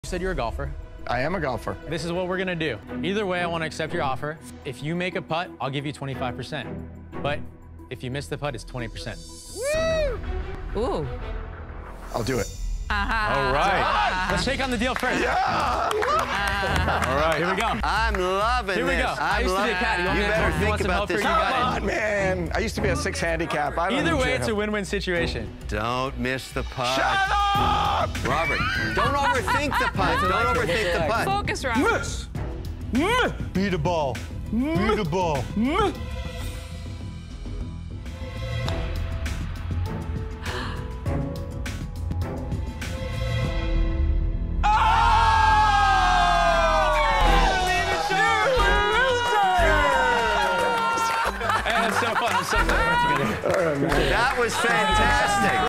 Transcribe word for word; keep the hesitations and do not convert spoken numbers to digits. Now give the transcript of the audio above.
You said you're a golfer. I am a golfer. This is what we're gonna do. Either way, I wanna accept your offer. If you make a putt, I'll give you twenty-five percent. But if you miss the putt, it's twenty percent. Woo! Ooh. I'll do it. Uh-huh. All right. Let's take on the deal first. Yeah! Uh-huh. All right, here we go. I'm loving Here we this. go. I I'm used to be a loving- cat. You want You me to better talk? You think want some about help this. here? You got Come it. on, man. I used to be a six handicap. I don't Either need way, your it's a help. win-win situation. Don't miss the putt. Shut up! Robert, don't overthink the putt. Don't overthink the putt. Focus, Robert. Miss! Beat the ball. Beat the ball. Hey, that's so fun. I'm so glad we're together. That was fantastic.